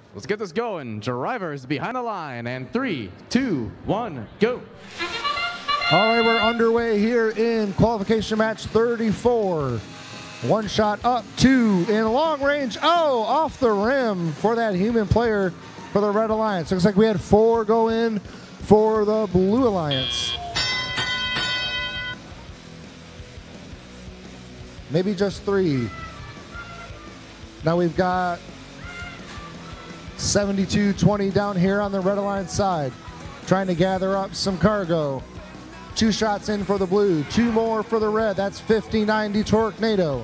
Let's get this going. Drivers behind the line, and 3, 2, 1, go. All right, we're underway here in qualification match 34. One shot up, two in long range. Oh, off the rim for that human player for the Red Alliance. Looks like we had 4 go in for the Blue Alliance. Maybe just 3. Now we've got 72-20 down here on the Red Alliance side, trying to gather up some cargo. 2 shots in for the blue, 2 more for the red. That's 50-90 Tornado.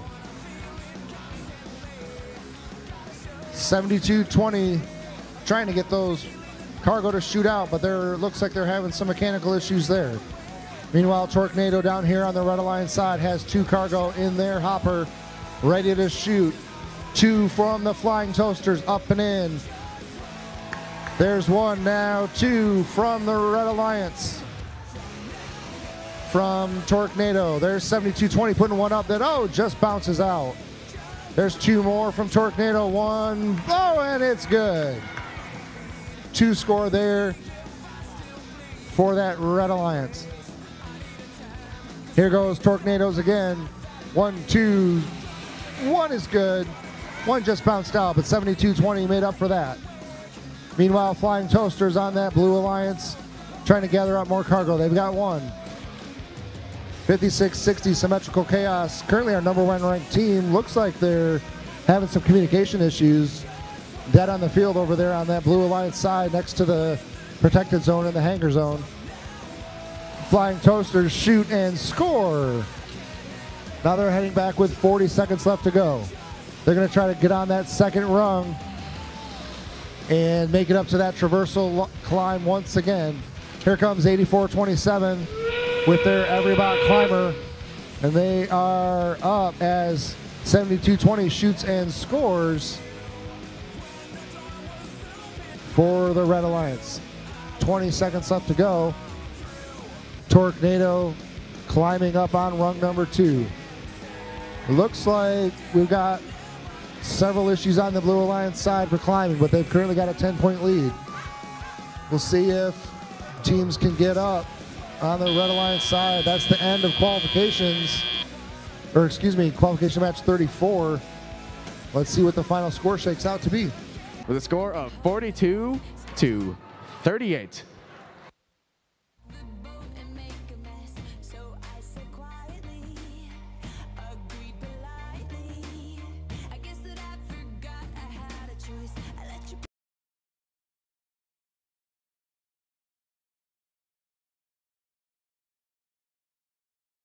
72-20, trying to get those cargo to shoot out, but there looks like they're having some mechanical issues there. Meanwhile, Tornado down here on the Red Alliance side has 2 cargo in their hopper, ready to shoot. 2 from the Flying Toasters, up and in. There's 1 now, 2 from the Red Alliance. From Tornado, there's 72-20, putting 1 up that, oh, just bounces out. There's 2 more from Tornado, 1, oh, and it's good. 2 score there for that Red Alliance. Here goes Tornadoes again. 1, 2, 1 is good. 1 just bounced out, but 72-20 made up for that. Meanwhile, Flying Toasters on that Blue Alliance, trying to gather up more cargo. They've got 1. 56-60 Symmetrical Chaos, currently our #1 ranked team. Looks like they're having some communication issues. Dead on the field over there on that Blue Alliance side next to the protected zone and the hangar zone. Flying Toasters shoot and score. Now they're heading back with 40 seconds left to go. They're going to try to get on that second rung and make it up to that traversal climb once again. Here comes 84-27 with their Everybot climber, and they are up as 72-20 shoots and scores for the Red Alliance. 20 seconds left to go. Tornado climbing up on rung number 2. It looks like we've got several issues on the Blue Alliance side for climbing, but they've currently got a 10-point lead. We'll see if teams can get up on the Red Alliance side. That's the end of qualifications, or excuse me, qualification match 34. Let's see what the final score shakes out to be. With a score of 42-38.